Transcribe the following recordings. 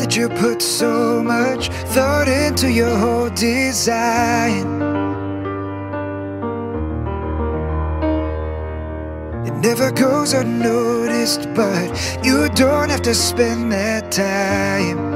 Did you put so much thought into your whole design? It never goes unnoticed, but you don't have to spend that time.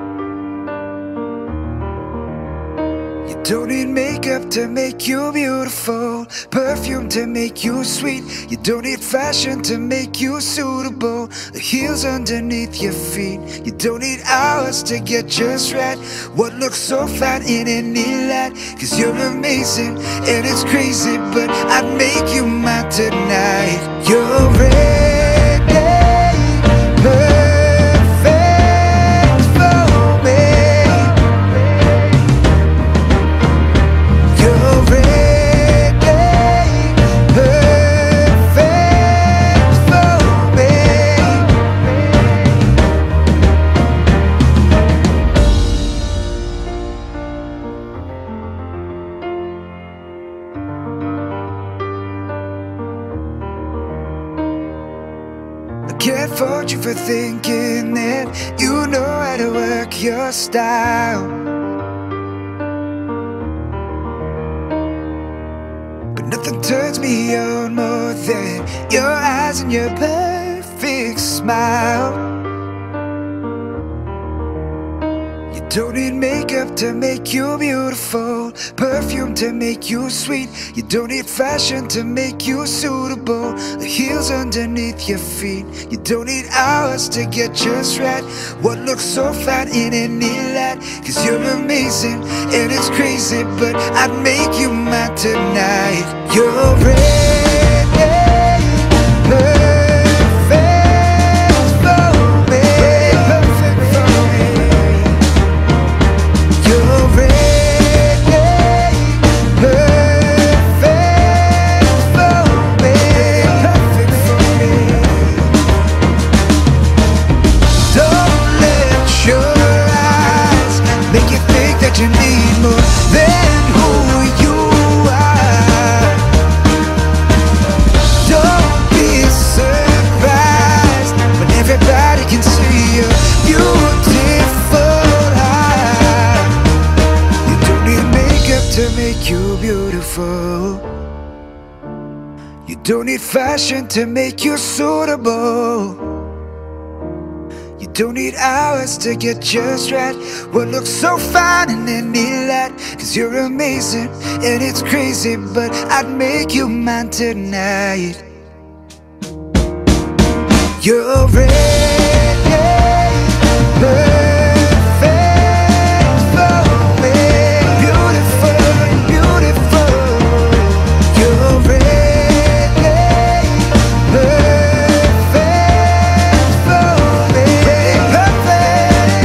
You don't need makeup to make you beautiful, perfume to make you sweet. You don't need fashion to make you suitable, the heels underneath your feet. You don't need hours to get just right. What looks so fine in any light? Cause you're amazing and it's crazy, but I'd make you mine tonight. You're ready, perfect for me. You're ready, perfect for me. I can't fault you for thinking that you know how to work your style, but nothing turns me on more than your eyes and your perfect smile. You don't need makeup to make you beautiful, perfume to make you sweet. You don't need fashion to make you suitable, the heels underneath your feet. You don't need hours to get just right. What looks so fine in any light? Cause you're amazing and it's crazy, but I'd make you mine tonight. You're ready, perfect for me. Perfect for me. You're ready, perfect for me. Perfect for me. Don't let your eyes make you think that you need more than who you are. Don't be surprised when everybody can see you beautiful heart. You don't need makeup to make you beautiful. You don't need fashion to make you suitable. You don't need hours to get just right. What looks so fine in any light? Cause you're amazing and it's crazy, but I'd make you mine tonight. You're ready, perfect for me. Beautiful, beautiful. You're ready, perfect for me. Perfect.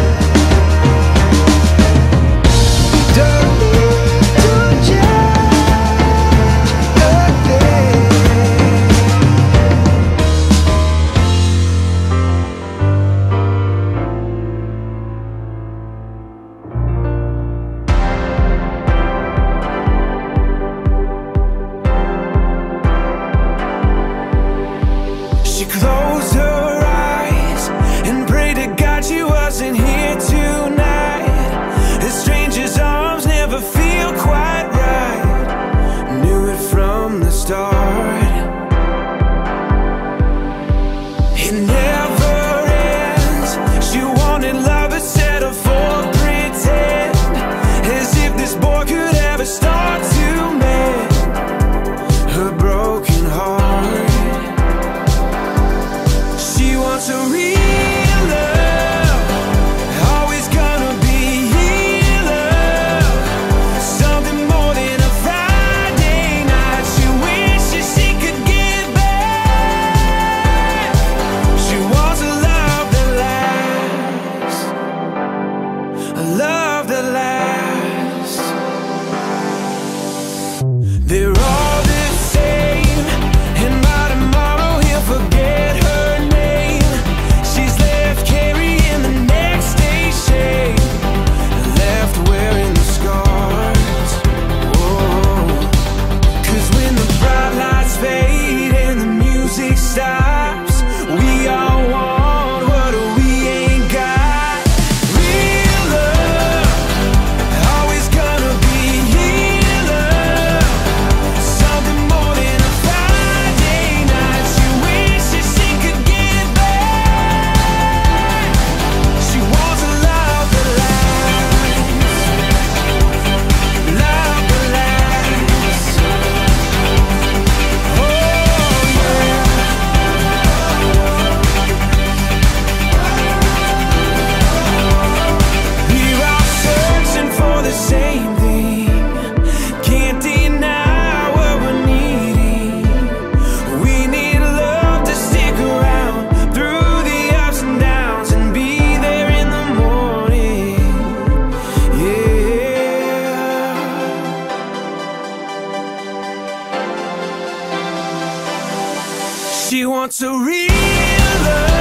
Don't need to judge nothing. She closed her eyes and prayed to God she wasn't here tonight. A stranger's arms never feel quite right. Knew it from the start. It never ends. She wanted love but settled for pretend, as if this boy could ever start to mend her broken heart. She wants a real love, always gonna be here love, something more than a Friday night. She wishes she could get back. She wants a love that lasts, a love that lasts. They're all the same, and by tomorrow he'll forget her name. So real love